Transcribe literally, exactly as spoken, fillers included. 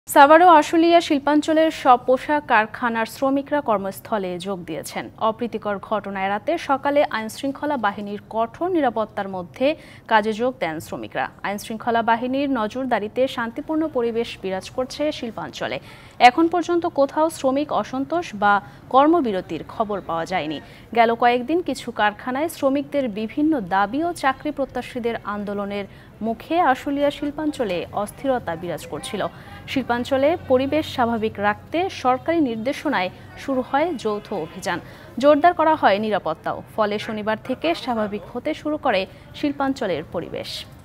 সাভার ও আশুলিয়া শিল্পাঞ্চলের সব পোশাক কারখানার শ্রমিকরা কর্মস্থলে যোগ দিয়েছেন। অপ্রীতিকর ঘটনা এড়াতে সকালে আইনশৃঙ্খলা বাহিনীর কঠোর নিরাপত্তার মধ্যে কাজে যোগ দেন শ্রমিকরা। আইনশৃঙ্খলা বাহিনীর নজরদারিতে শান্তিপূর্ণ পরিবেশ বিরাজ করছে শিল্পাঞ্চলে। এখন পর্যন্ত কোথাও শ্রমিক অসন্তোষ বা কর্মবিরতির খবর পাওয়া যায়নি। গেল কয়েকদিন কিছু কারখানায় শ্রমিকদের বিভিন্ন দাবি ও চাকরি প্রত্যাশীদের আন্দোলনের মুখে আশুলিয়া শিল্পাঞ্চলে অস্থিরতা বিরাজ করছিল। শিল্পাঞ্চলে পরিবেশ স্বাভাবিক রাখতে সরকারি নির্দেশনায় শুরু হয় যৌথ অভিযান। জোরদার করা হয় নিরাপত্তাও। ফলে শনিবার থেকে স্বাভাবিক হতে শুরু করে শিল্পাঞ্চলের পরিবেশ।